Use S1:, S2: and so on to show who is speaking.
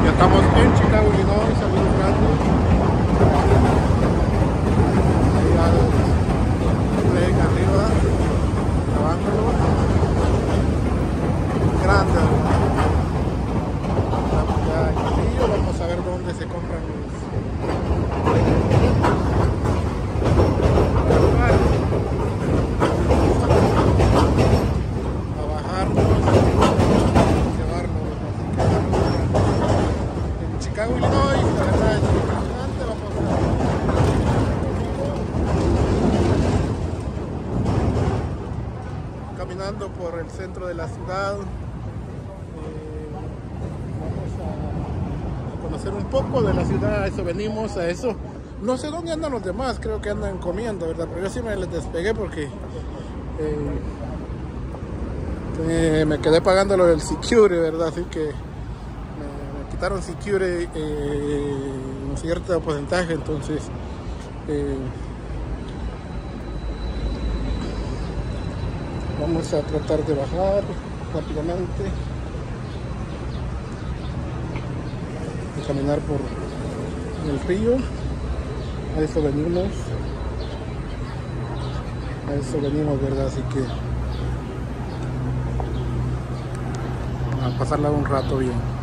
S1: Ya estamos en Chicago, Illinois, a un rato. Ahí va el tren arriba, grabándolo. Grande. Estamos ya en Carrillo, vamos a ver dónde se compran los. A bajarnos, llevarnos. En Chicago, Illinois, la verdad es impresionante. Vamos caminando por el centro de la ciudad. Vamos a conocer un poco de la ciudad, a eso venimos, a eso. No sé dónde andan los demás, creo que andan comiendo, ¿verdad? Pero yo sí me les despegué porque me quedé pagando lo del security, ¿verdad? Así que me quitaron security un cierto porcentaje, entonces vamos a tratar de bajar rápidamente y caminar por el río. A eso venimos, ¿verdad? Así que a pasarla un rato bien.